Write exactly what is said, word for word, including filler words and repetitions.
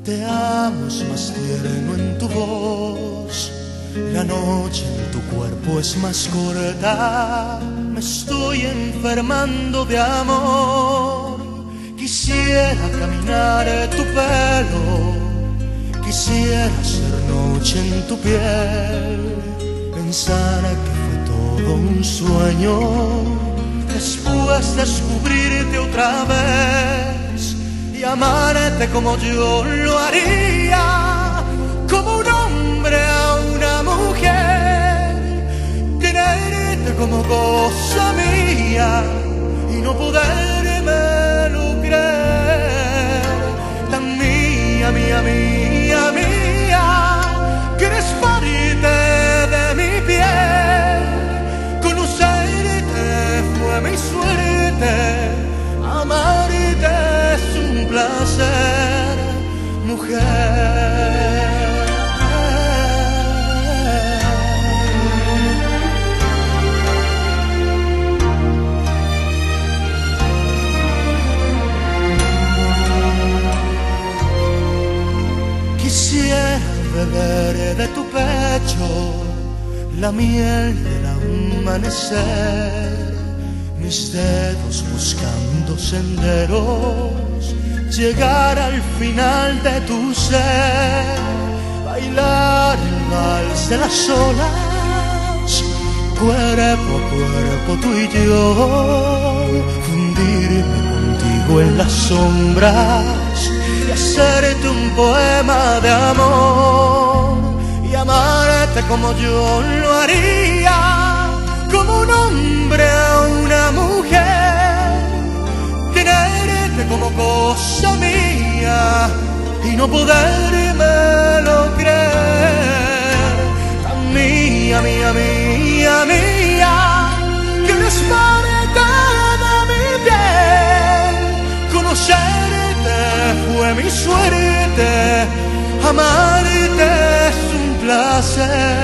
Te amo es más tierno en tu voz, la noche en tu cuerpo es más corta. Me estoy enfermando de amor. Quisiera caminar tu pelo, quisiera ser noche en tu piel. Pensar que fue todo un sueño, después descubrirte otra vez y amarte como yo lo haría, como un hombre a una mujer, tenerte como cosa mía y no podérmelo creer. Tan mía, mía, mía, mía, que eres parte de mi piel. Conocerte fue mi suerte, amarte es un placer, mujer. Quisiera beber de tu pecho la miel del amanecer, mis dedos buscando senderos, llegar al final de tu ser, bailar el vals de las olas, cuerpo a cuerpo tú y yo, fundirme contigo en las sombras y hacerte un poema de amor y amarte como yo lo haría, como un hombre a una mujer, tenerte como cosa mía y no podérmelo creer. Tan mía, mía, mía, mía, que eres parte de mi piel. Conocerte fue mi suerte, amarte es un placer.